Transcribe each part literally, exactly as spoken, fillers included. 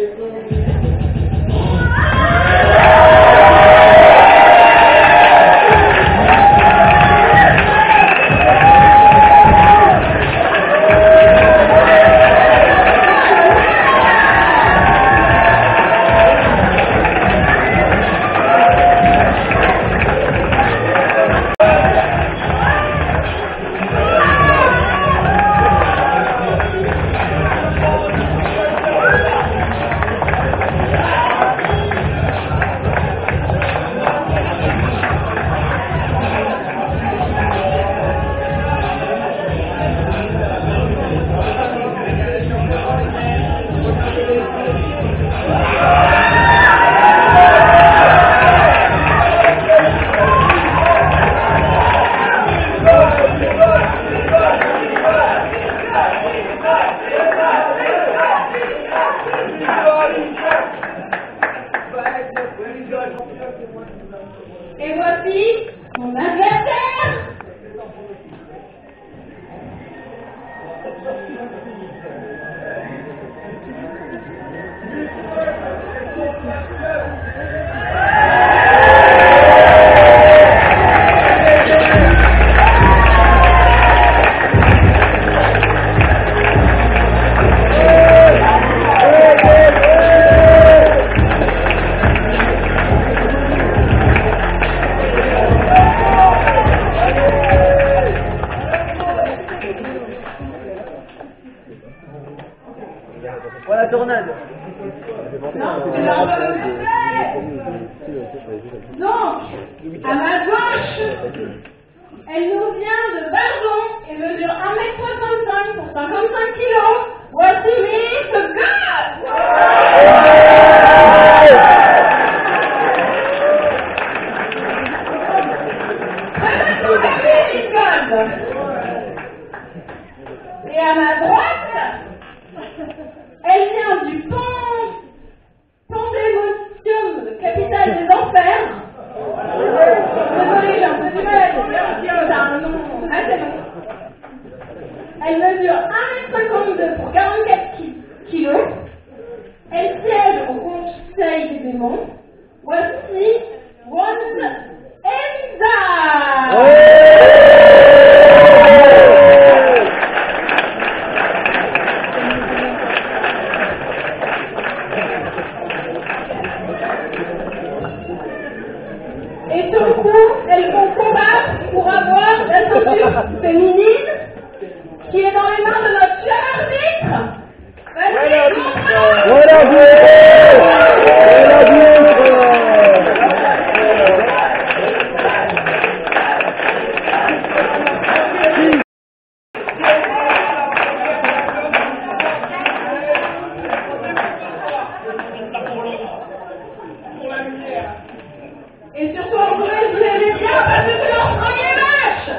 Et voici mon adversaire. Voilà, tornade. Donc, à ma gauche, elle nous vient de Barjon et mesure un mètre soixante-cinq pour cinquante-cinq kilos. Voici Miss God. Miss God. Et à ma droite, elle vient du pont, Pandémonium, capitale des enfers. Désolée, j'ai un peu du mal à dire, c'est un nom assez long. Elle mesure un mètre cinquante-deux pour quarante-quatre kilos. Elle siège au Conseil des démons. Voici One Elsa. Et sur le coup, elles vont combattre pour avoir la ceinture féminine qui est dans les mains de notre cher arbitre. Vas-y, montre-la. Voilà, Et surtout, on pourrait vous aimer bien parce que c'est leur premier match.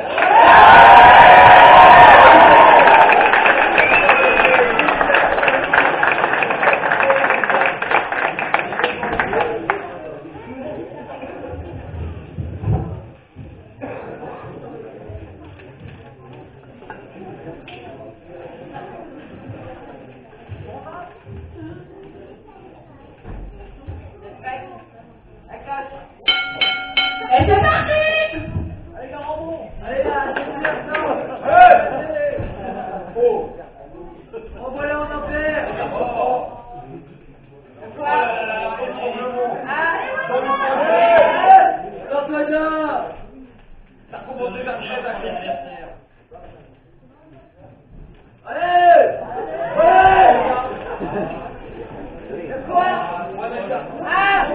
Et c'est parti! allez, Garambon. Allez là, c'est oh. Envoie-la en enfer. Tornada. Ça recommence vers très adversaire. Allez! Ouais! C'est quoi? Ah!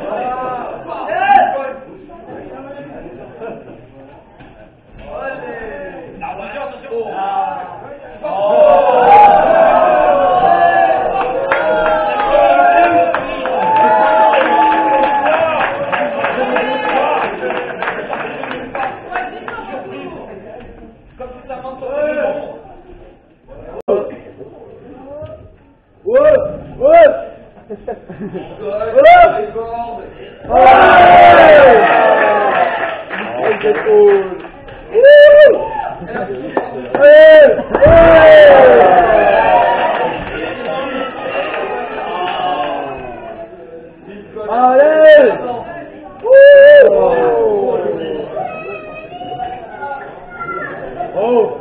Oh.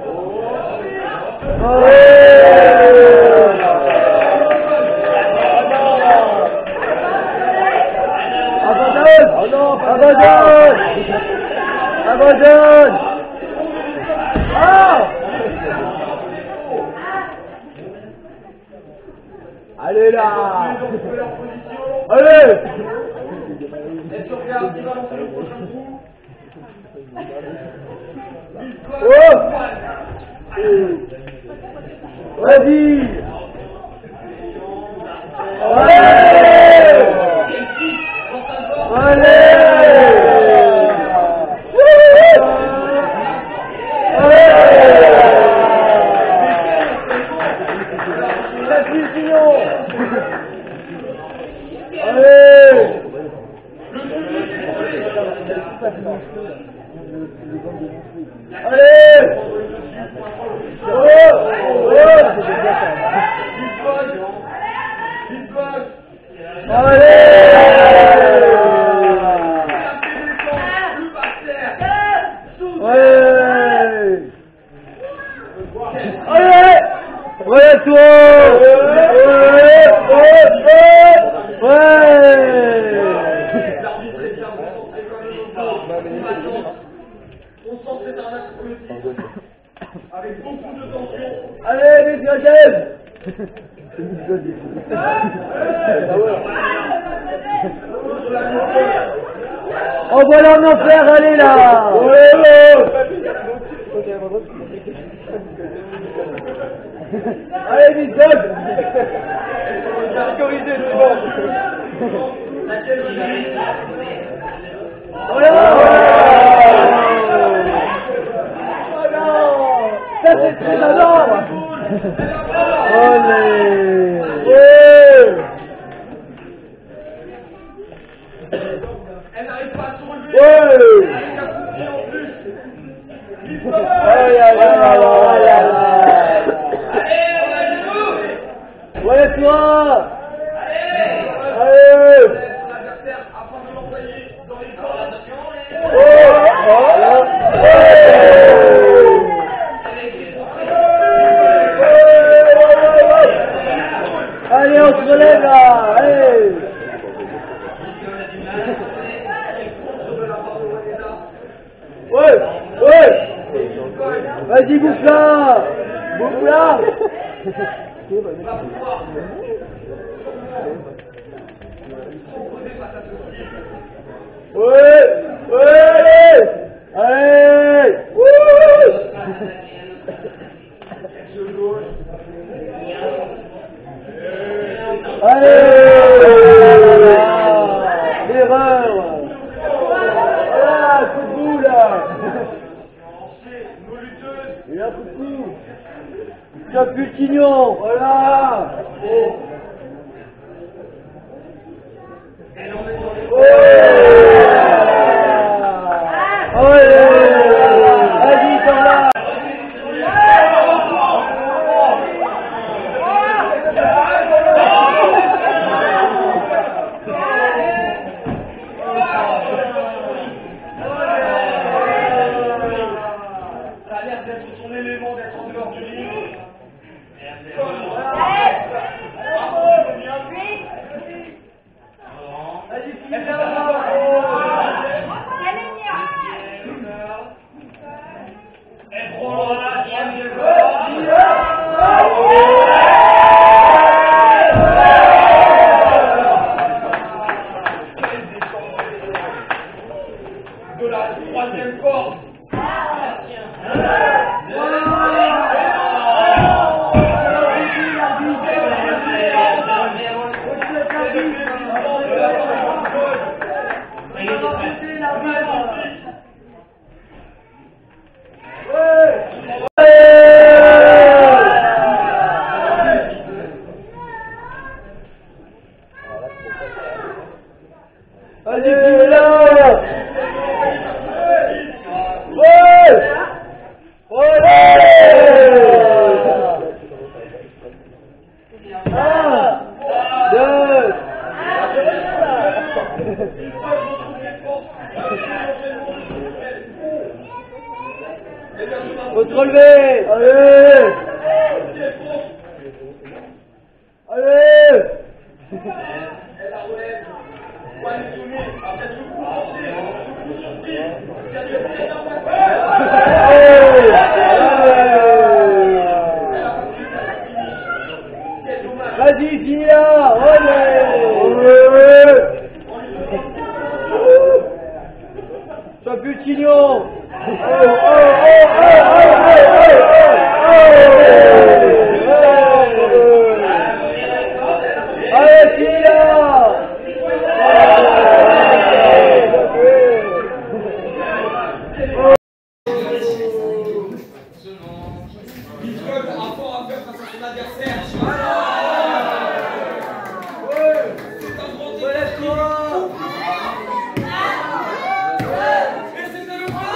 Abandonne. Oh non, abandonne. Abandonne. Ah. Allez là. Allez. Est-ce qu'on regarde qui va lancer le prochain coup? Oh. Vas-y. Allez. Allez. Envoie-la en enfer, allez là. Allez, vite, donne. Sécurisé, c'est bon. Voilà. Ça c'est très énorme. Allez. Elle n'arrive pas à se relever. Ouais. Avec un coup de pied en plus. Aïe aïe aïe aïe aïe aïe. Allez, on a le coup. Ouais, toi. Allez. Allez. L'adversaire afin de l'envoyer dans les coordinations. Oh. Oh. Allez, on se relève là. Allez. Ouais, ouais. Vas-y, bouffe là. Bouffe là. Ouais, ouais. Allez. Wouh. Allez. L'erreur. Voilà, coup de boule là. Et un coup de coup. Tiens, Putignon, voilà. Allez, vas-y, par là. Ça a l'air d'être son élément d'être en dehors du ring. De la troisième corde. Ouais. Faut te relever. Allez. Allez. Elle la relève. Point soumis. Après tout, vous pensez. Vous surpris. Il y a des pieds dans ma Vas-y, viens. Sois plus tignon. Allez, viens. Bitcoin a fort à faire face à son adversaire. C'est un grand défi. Et c'était le point.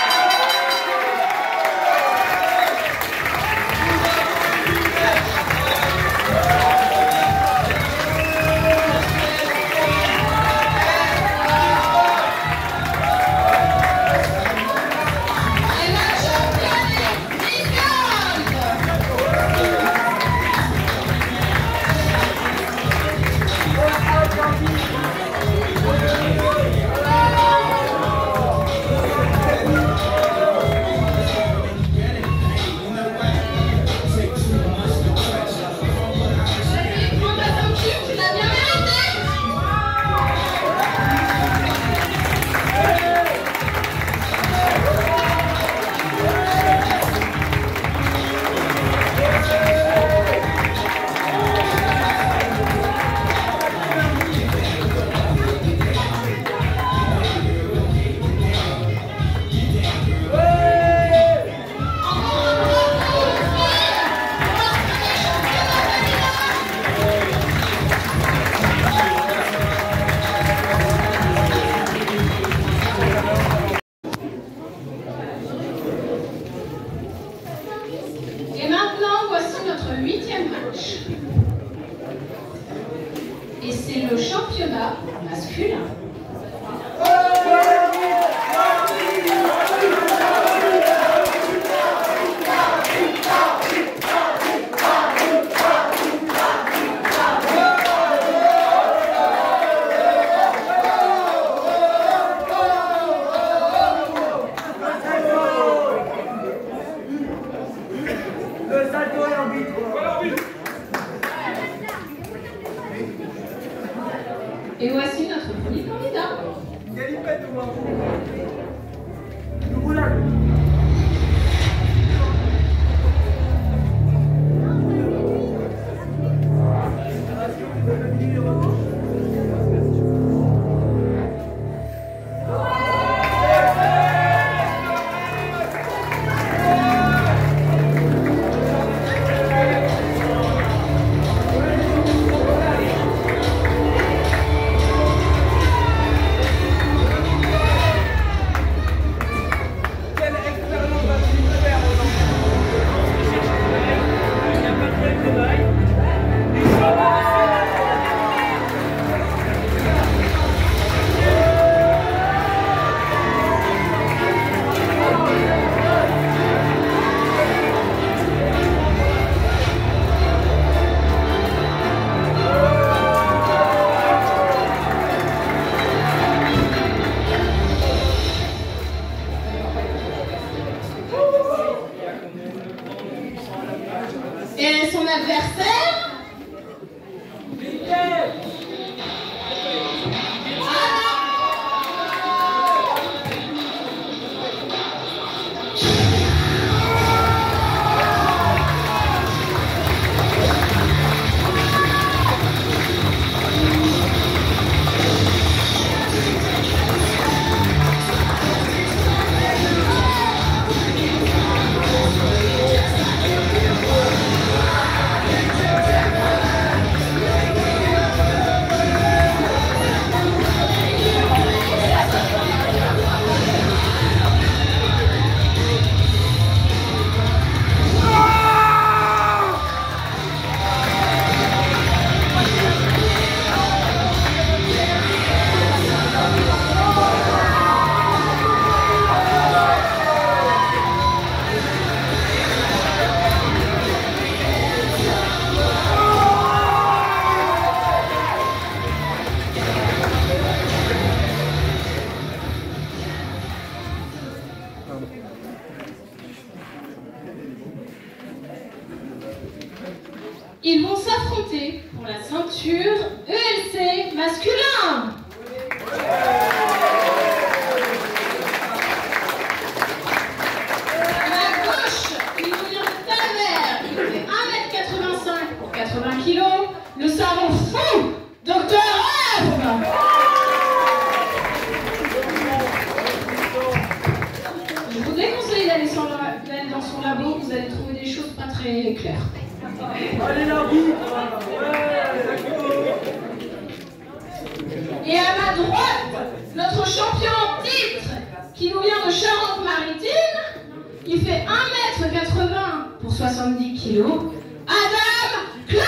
Et maintenant, voici notre huitième match. Et c'est le championnat masculin. Et voici notre premier candidat. Et son adversaire? Yeah. Ils vont s'affronter pour la ceinture E L C masculin. À ma gauche, il nous vient de Talavert. Il fait un mètre quatre-vingt-cinq pour quatre-vingts kilos. Le savant fou, docteur F. Je vous déconseille d'aller dans son labo, vous allez trouver des choses pas très claires. Allez, l'arbitre. Et à ma droite, notre champion en titre, qui nous vient de Charente-Maritime, il fait un mètre quatre-vingts pour soixante-dix kilos, Adam Clark.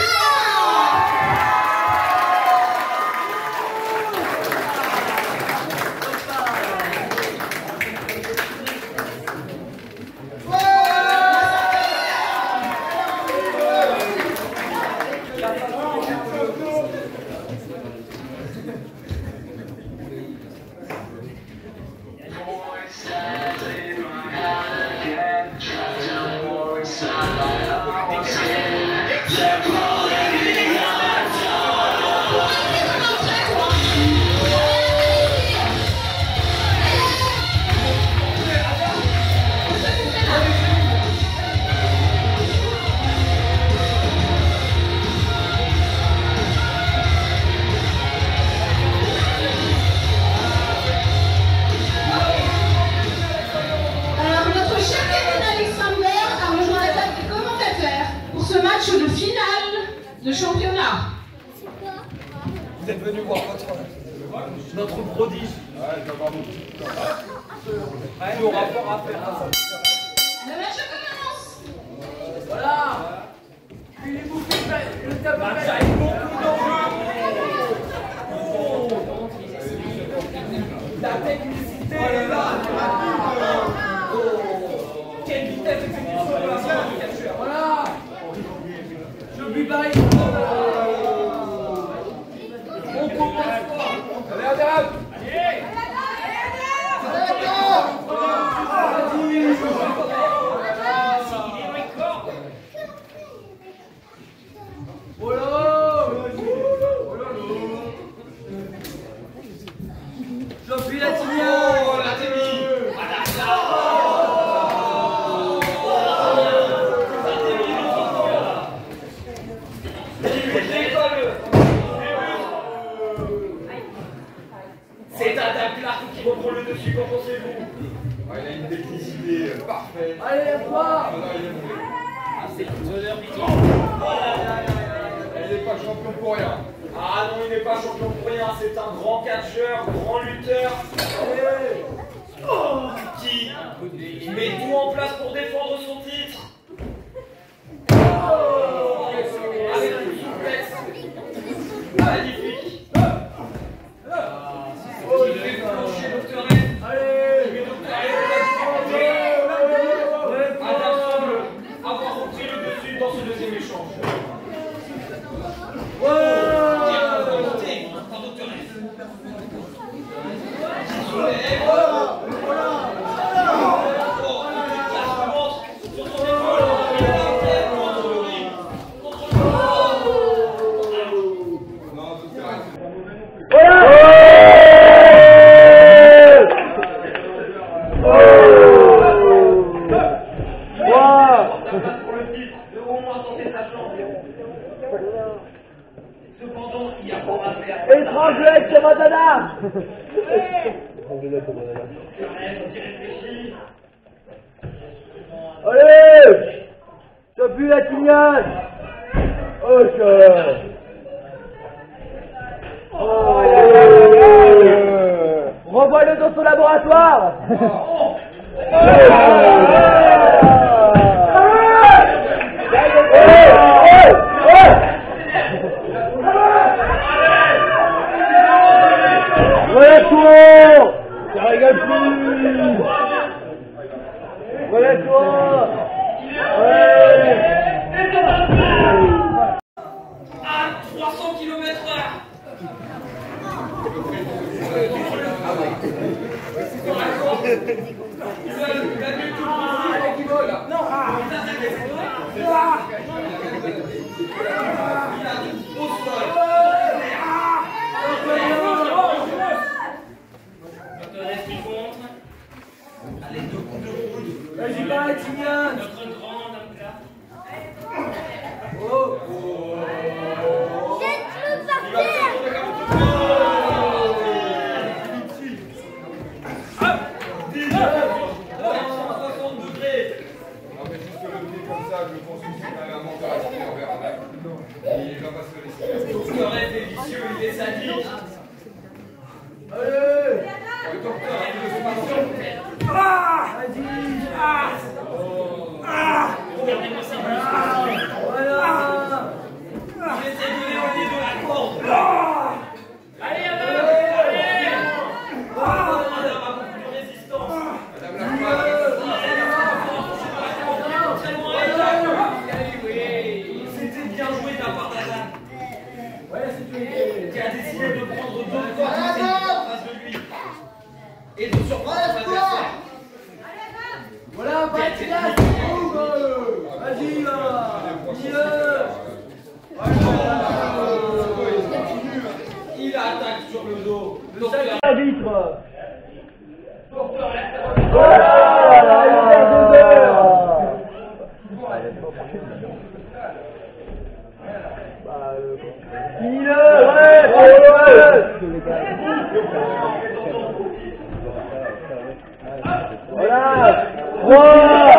De finale de championnat. Vous êtes venu voir votre, notre prodige. Ouais, le rapport à faire. Le match commence. Voilà. Puis les bouffées, le tableau. Match avec beaucoup d'enjeux. La technicité est là. Quelle vitesse d'exécution de la part du catcheur. Voilà. Je lui baille. On commence fort. Allez, Adam. Allez. J'appuie la tibia. La tibia. C'est Adam Clark qui reprend le dessus, qu'en pensez-vous? Il a une technicité parfaite. Allez, lève-toi. Elle n'est pas champion pour rien. Ah non, il n'est pas champion pour rien, c'est un grand catcheur, grand lutteur. Oh, qui met tout en place pour défendre son titre. Oh, avec une souplesse magnifique. Oh, il fait plancher Docteur F. Allez, Docteur F. Adam semble avoir repris le dessus dans ce deuxième échange. Étranglette, c'est Madonna. Allez, t'as bu la tignasse. Oh, ça. Oh, renvoie-le dans son laboratoire. Voilà toi. Ça régale plus. Voilà toi. Ouais. À trois cents kilomètres heure. Non. Maximilien. Notre grande Amka. Oh. Laisse-le partir. soixante degrés. Non mais juste le pied comme ça, je pense que c'est quand même un manque de respect envers un acte. Il va pas se laisser. Ce rêve délicieux, il est sadique. Allez. Le docteur a une solution. Ah. Vas-y. Ah. Ah. Regardez-moi ça. Voilà. J'essaie de l'éloigner de la corde. Allez, Adam. Allez. Madame a beaucoup de résistance. Madame la femme. C'était bien joué de la part d'Adam. Ouais, c'est tout. Qui a décidé de prendre deux fois toutes ses vies en face de lui. Et de surprendre son adversaire. Voilà, vas-y là. Vas-y là. Dis-le. Il attaque sur le dos. Le sac arbitre. Finis-le, ouais, voilà, trois.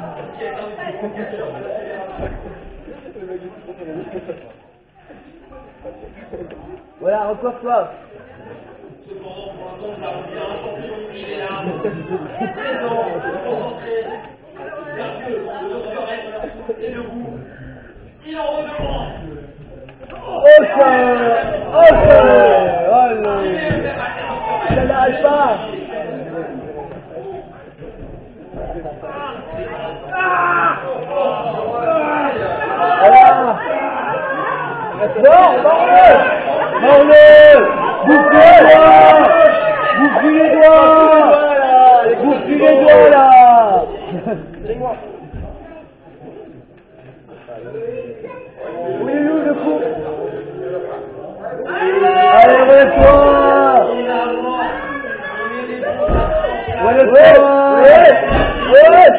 Voilà, recoiffe-toi. Cependant, pour l'instant, on a bien un champion. Il est là. Présent, concentré. Vertueux, le docteur est debout. Il en redemande. Ok, ok, allez. Ça n'arrive pas. Voilà. Non, mors-le. Mors-le. Bouffe les doigts. Bouffe les doigts. Bouffe les doigts là. Oui, nous, le coup. Allez, relève-toi. Relève-toi. Ouais, ouais.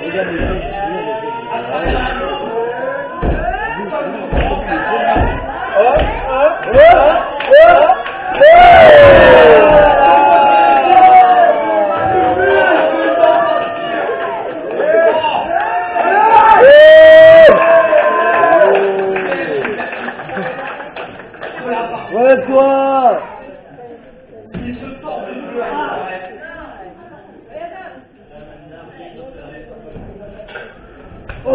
Relève-toi. Il se tord de douleur. Oh,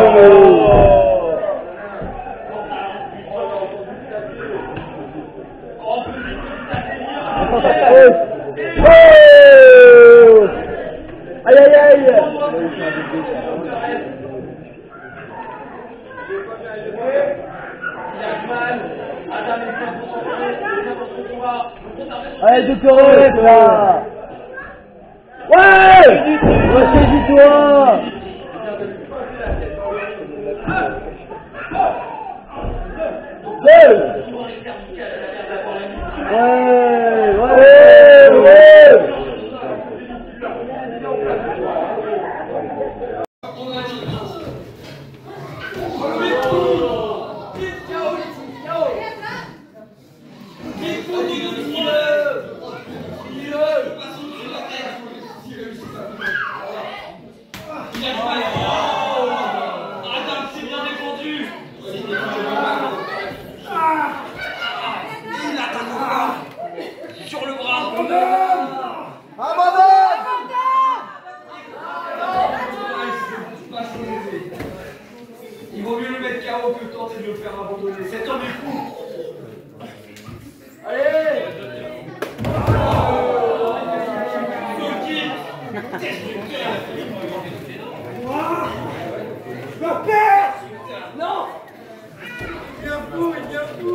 aïe aïe aïe. Allez, de te relève là. Ouais. Ressaisis-toi. Ouais. Ouais, ouais, ouais. Il vaut mieux le mettre K O que tenter de le faire abandonner. Cet homme est fou. Allez. Non. Il vient fou, il vient fou.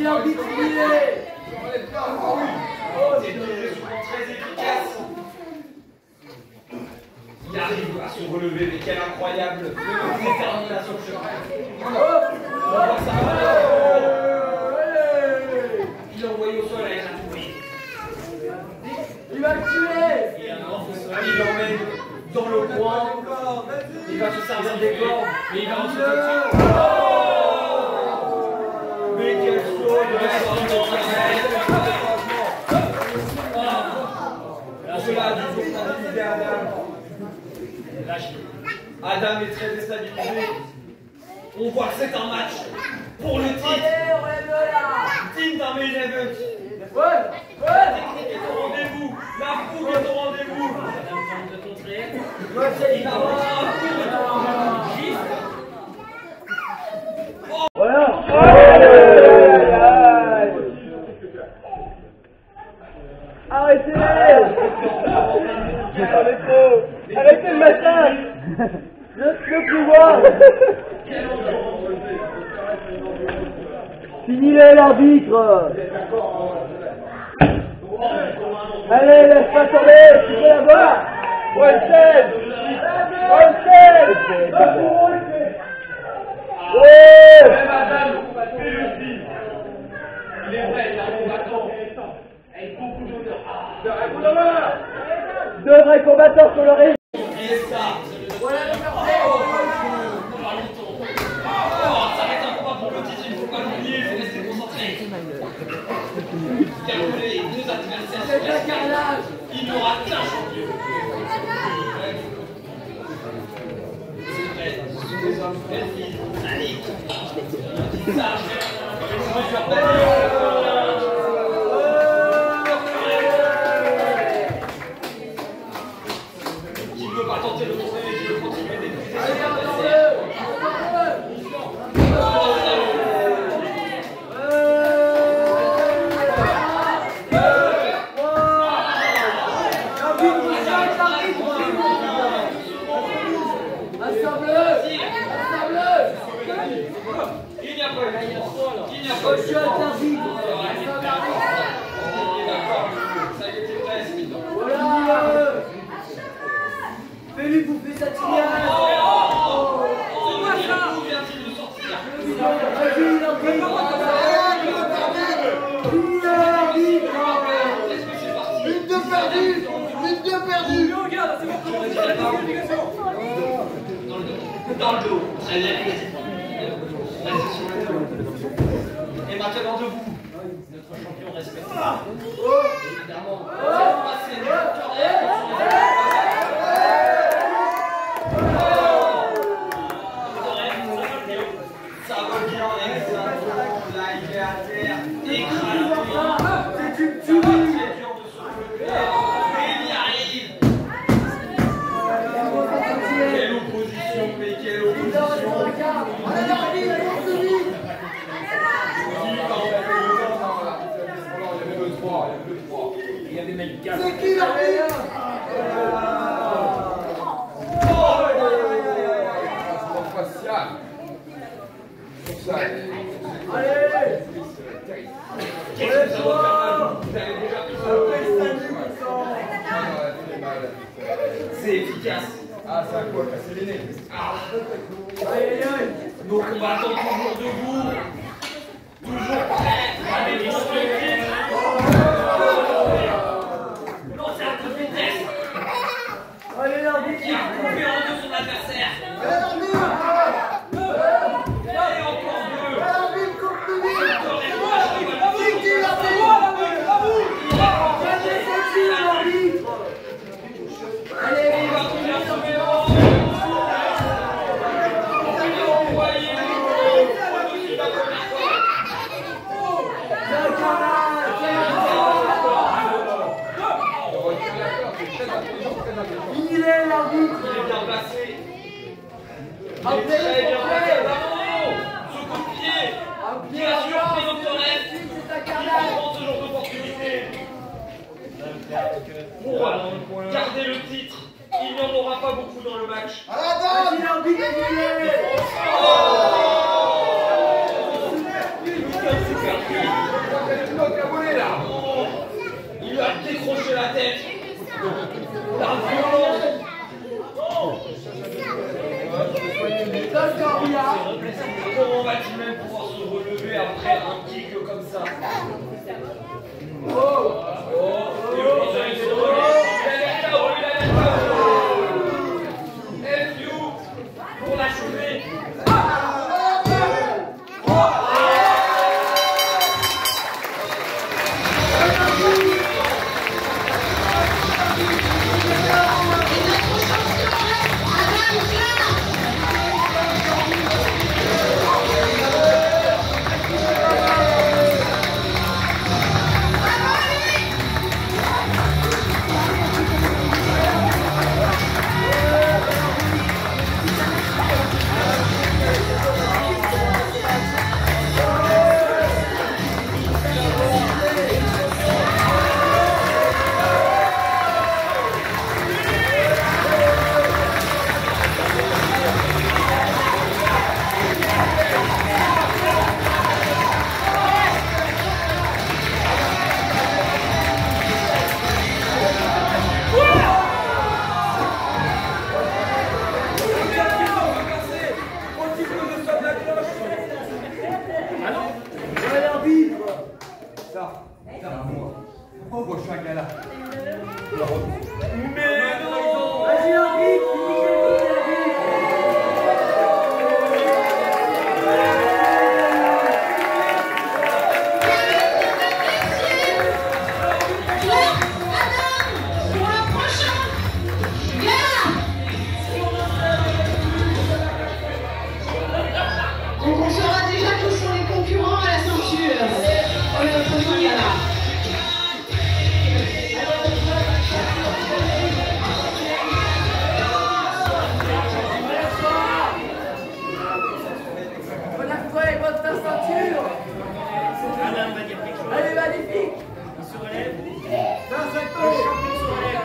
l'arbitre filé. Oh, c'est souvent très efficace. Il arrive à se relever, mais quelle incroyable détermination. On va voir ça. Il l'a envoyé au sol avec un tourbillon. Il va le tuer. Il l'emmène dans le coin. Il va se servir des cordes. Et il va en se dessus. Mais quel saut de la Cela a dû déstabiliser Adam. Adam est très déstabilisé. On voit que c'est un match pour le titre. Team d'un main event. Ouais, La technique est au rendez-vous. La fougue est au rendez-vous. Il va avoir un coup de voilà. Arrêtez. Arrêtez le massacre. Je ne peux plus voir. Finis-le l'arbitre. Allez, laisse pas tomber, tu peux la voir. Olsen. Olsen. Ouais. Même Adam, c'est le style. Il est vrai, il est un combattant. Avec beaucoup d'honneur. Un coup de main. Deux vrais combattants sur le ring. Et ça, Voilà le oh, ça va être un combat pour le titre, il ne faut pas l'oublier, il faut rester concentré. Calculer les deux adversaires sur la scène, il n'y aura qu'un champion. C'est vrai, ce sont des hommes perfides, sadiques, qui savent mesure qui ne veut pas tenter le tourner, qui veut continuer d'épuiser ses adversaires. Il n'y a pas eu de droit. Il n'y a pas eu de droit. Ça y était presque. voilà. Fais-lui bouffer sa tignasse. Oh, mais d'où vient-il de sortir? Vas-y, l'arbitre. Est-ce que c'est parti? Une de perdue. Une de perdue. Dans le dos. Très bien. Restez sur le dos. Et maintenant debout. Notre champion respecté. Évidemment. Cette fois, c'est le carrière. Ça va bien, exactement. Là, il est à terre. Écrasé. C'est une tuerie. C'est dur de se relever. Mais il y arrive. Quelle opposition, mais quelle opposition. Il y avait même quatre. C'est qui l'arbitre? Facial. Pour ça. Allez. Qu'est-ce que ça va faire mal? Vous avez déjà pris ça. C'est efficace. Ah, c'est un coup à casser les nez. Ah. Aïe, aïe, aïe. Nos combattants toujours debout. Toujours prêts à défendre le titre. Lancer un coup de vitesse. Allez, l'arbitre. Qui a coupé en deux son adversaire. Allez, l'arbitre. Et encore deux. L'arbitre coupe plus vite. Encore et trois. C'est qui l'arbitre? Allez, c'est qui l'arbitre? Allez, Il va trouver un sommet. Il va envoyer le au-dessus de la première fois. Il est l'arbitre. Il est bien placé. Il est Appelez très le bien placé. portrait. Bravo. Ce coup de pied qui a surpris notre rêve. C'est ta Il carrière. prend ce genre d'opportunité pour garder le titre. Il n'y en aura pas beaucoup dans le match. Vas-y, l'arbitre, il est. Oh, super. Comment va-t-il même pouvoir se relever après un kick comme ça? Oh! Oh! Il a F U pour l'achever. Pourquoi je suis un gars là? Mais non! Vas-y, arbitre, Donc on saura déjà qui sont les concurrents à la ceinture. Oh, le prochain gala. Relève-toi et botte ta ceinture. Allez, magnifique. Il se relève. Dans cette Le champion se relève.